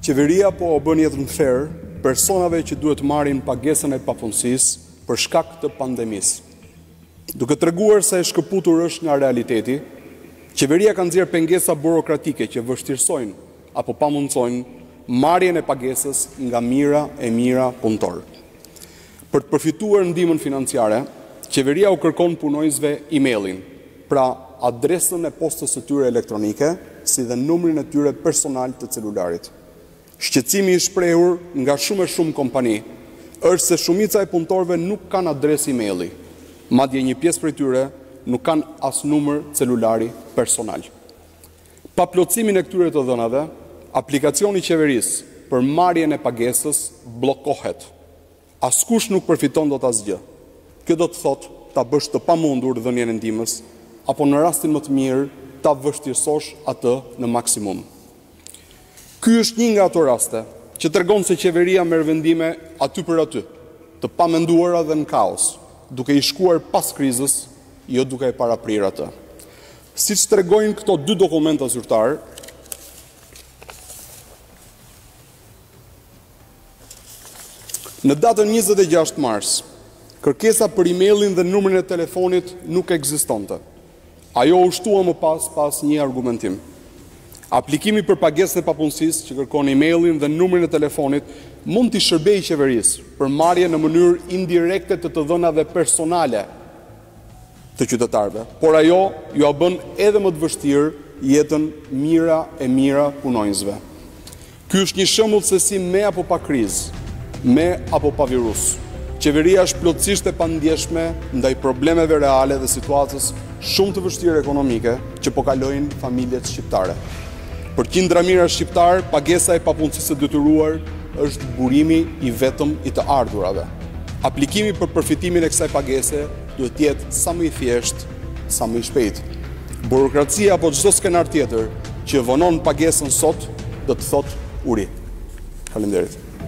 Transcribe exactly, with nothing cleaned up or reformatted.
Qeveria po o bën jetën fair personave që duhet marrin pagesën e papunësisë për shkak të pandemisë. Duke treguar se e shkëputur është nga realiteti, qeveria ka nxjerrë pengesa burokratike që vështirësojnë apo pamundsojnë marrjen e pagesës nga mira e mira punëtor. Për të përfituar ndihmën financiare, qeveria u kërkon punonjësve emailin, pra adresën e postës së tyre elektronike, si dhe numrin e tyre personal të celularit. Shqetësimi i shprehur nga shumë e shumë kompani është se shumica e punëtorëve nuk kanë adresë emaili, madje një pjesë prej tyre nuk kanë as numër celulari personal. Pa plotësimin e këtyre të dhënave, aplikacioni i qeverisë për marrjen e pagesës bllokohet. Askush nuk përfiton dot asgjë. Kjo do të thotë ta bësh të pamundur dhënien e ndihmës, apo në rastin më të mirë ta vështirësosh atë në maksimum. Ky është një nga ato raste që tregon se qeveria merr vendime aty për aty, të pamenduara dhe në kaos, duke i shkuar pas krizës, jo duke e paraprirë atë. Siç tregojnë këto dy dokumenta zyrtar, në datën njëzet e gjashtë mars, kërkesa për emailin dhe numrin e telefonit nuk ekzistonte. Ajo u shtua më pas pas një argumentim. Aplikimi për pagesën e papunësisë që kërkon emailin dhe numrin e telefonit mund t'i shërbejë qeverisë për marrje në mënyrë indirekte të të dhënave personale të qytetarëve, por ajo ju a bën edhe më të vështirë jetën mira e mira punonjësve. Ky është një shembull se si me apo pa krizë, me apo pa virus, qeveria është plotësisht e pandjeshme ndaj problemeve reale dhe situatës shumë të vështirë ekonomike që po kalojnë familjet shqiptare. Për qindra mijëra shqiptar, pagesa e papunësisë së detyruar është burimi i vetëm i të ardhurave. Aplikimi për përfitimin e kësaj pagese duhet të jetë sa më i thjeshtë, sa më i shpejtë. Burokracia apo çdo skenar tjetër që vonon pagesën sot do të thotë uri. Faleminderit.